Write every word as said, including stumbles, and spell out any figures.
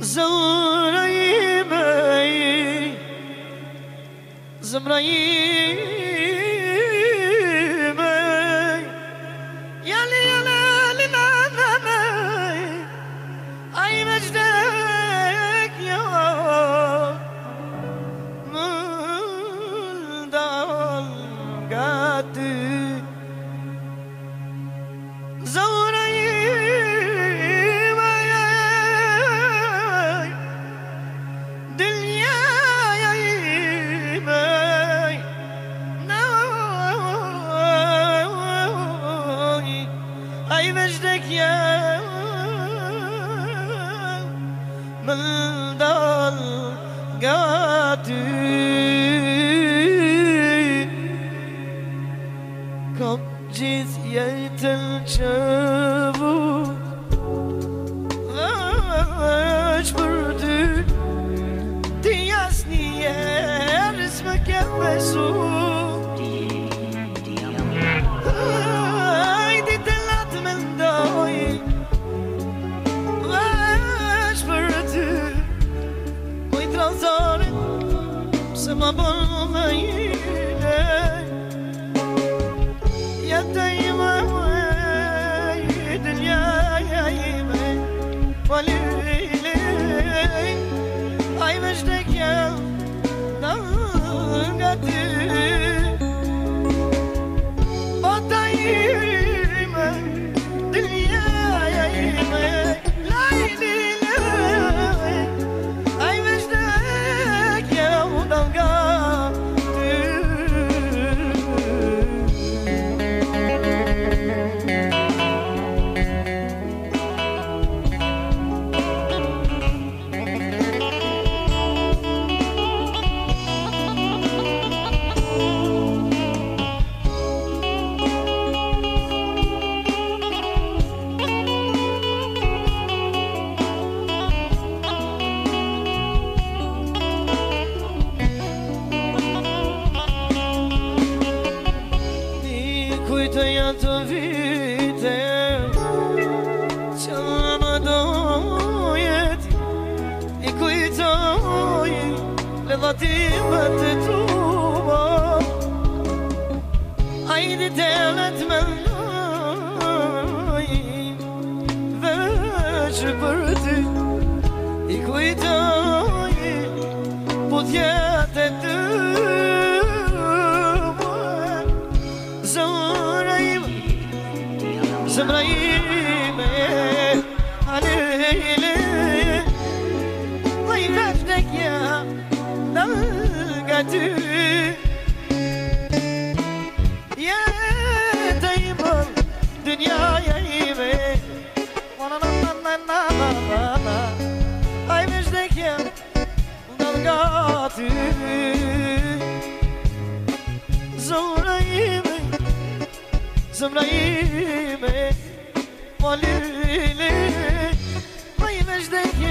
زمريمي زمريمي يالي يالا لنا أي مجدك يا من دال قاتي أي مجدك يا من دال قاتي كم جيت يتلجبو أجبردي دياسني يا رسمك يا مسؤول ما بالميلة يا دايما دنيا يا يمي وليلي أي مجدك يا نلقتي بطايمة دنيا يا يمي ليلي أي مجدك يا ودلقا يا تفيتي شام دويتي إكويتوي لضتيمة توبة عيد تالت منوي فجبرتي إكويتوي بوديات الدوبة زوري زمريمي عليلي طيب عشتك يا نلقتي يا طيب الدنيا يا يمي وانا نا نا نا نا نا طيب عشتك يا نلقتي زمريمي زمريمي وليلي طيب مجدك